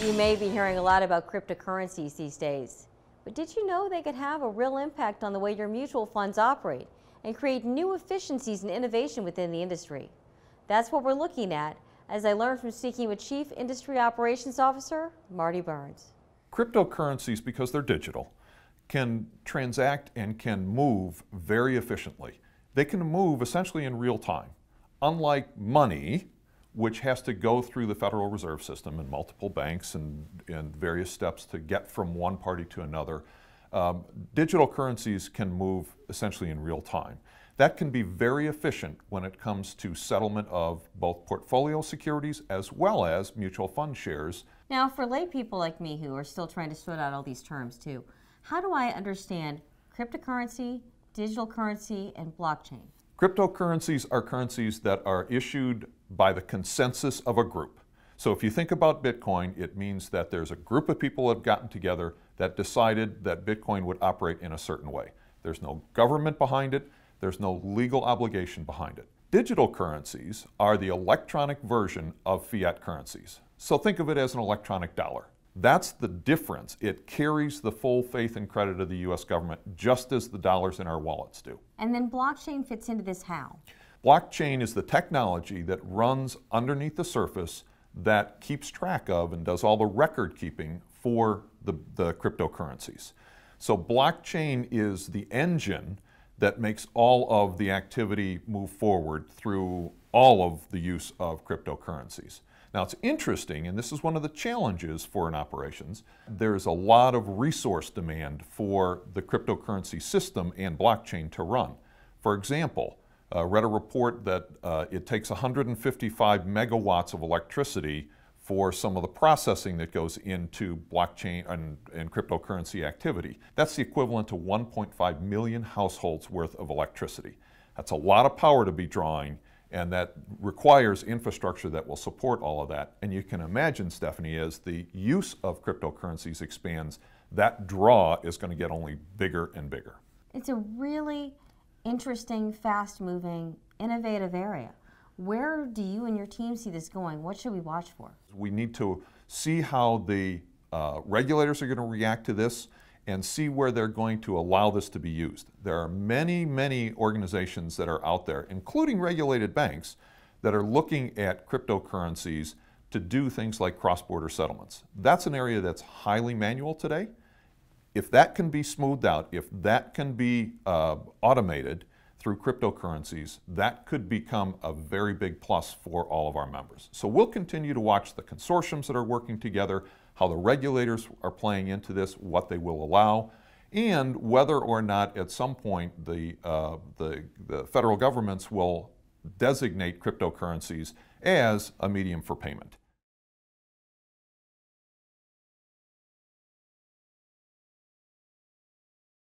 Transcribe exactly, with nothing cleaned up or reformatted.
You may be hearing a lot about cryptocurrencies these days, but did you know they could have a real impact on the way your mutual funds operate and create new efficiencies and innovation within the industry? That's what we're looking at as I learned from speaking with Chief Industry Operations Officer Marty Burns. Cryptocurrencies, because they're digital, can transact and can move very efficiently. They can move essentially in real time. Unlike money, which has to go through the Federal Reserve System and multiple banks and, and various steps to get from one party to another, um, digital currencies can move essentially in real time. That can be very efficient when it comes to settlement of both portfolio securities as well as mutual fund shares. Now, for lay people like me who are still trying to sort out all these terms too, how do I understand cryptocurrency, digital currency, and blockchain? Cryptocurrencies are currencies that are issued by the consensus of a group. So if you think about Bitcoin, it means that there's a group of people that have gotten together that decided that Bitcoin would operate in a certain way. There's no government behind it. There's no legal obligation behind it. Digital currencies are the electronic version of fiat currencies. So think of it as an electronic dollar. That's the difference. It carries the full faith and credit of the U S government, just as the dollars in our wallets do. And then blockchain fits into this how? Blockchain is the technology that runs underneath the surface that keeps track of and does all the record keeping for the, the cryptocurrencies. So blockchain is the engine that makes all of the activity move forward through all of the use of cryptocurrencies. Now it's interesting, and this is one of the challenges for an operations, there's a lot of resource demand for the cryptocurrency system and blockchain to run. For example, I uh, read a report that uh, it takes one hundred fifty-five megawatts of electricity for some of the processing that goes into blockchain and, and cryptocurrency activity. That's the equivalent to one point five million households worth of electricity. That's a lot of power to be drawing, and that requires infrastructure that will support all of that. And you can imagine, Stephanie, as the use of cryptocurrencies expands, that draw is going to get only bigger and bigger. It's a really interesting, fast-moving, innovative area. Where do you and your team see this going? What should we watch for? We need to see how the uh, regulators are going to react to this and see where they're going to allow this to be used. There are many, many organizations that are out there, including regulated banks, that are looking at cryptocurrencies to do things like cross-border settlements. That's an area that's highly manual today. If that can be smoothed out, if that can be uh, automated through cryptocurrencies, that could become a very big plus for all of our members. So we'll continue to watch the consortiums that are working together, how the regulators are playing into this, what they will allow, and whether or not at some point the, uh, the, the federal governments will designate cryptocurrencies as a medium for payment.